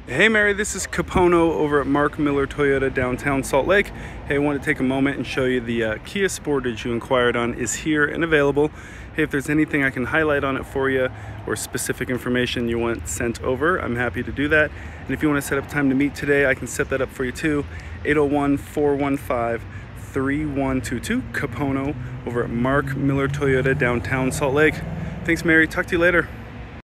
Hey Mary, this is Capono over at Mark Miller Toyota downtown Salt Lake. Hey, I want to take a moment and show you the Kia Sportage you inquired on is here and available. Hey, if there's anything I can highlight on it for you or specific information you want sent over, I'm happy to do that. And if you want to set up time to meet today, I can set that up for you too. 801-415-3122, Capono over at Mark Miller Toyota downtown Salt Lake. Thanks Mary, talk to you later.